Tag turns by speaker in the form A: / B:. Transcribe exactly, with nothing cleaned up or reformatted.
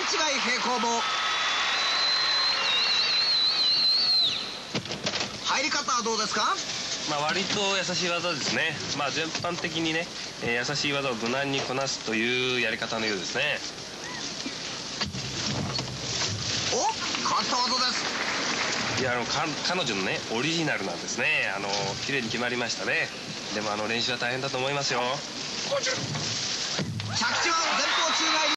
A: 違い平行棒。入り方はどうですか？
B: まあ割と優しい技ですね。まあ全般的にね、えー、優しい技を無難にこなすというやり方のようですね。
A: お、変わった技です。
B: いや、あのか彼女のねオリジナルなんですね。あの綺麗に決まりましたね。でもあの練習は大変だと思いますよ。
A: 着地は前方宙返り。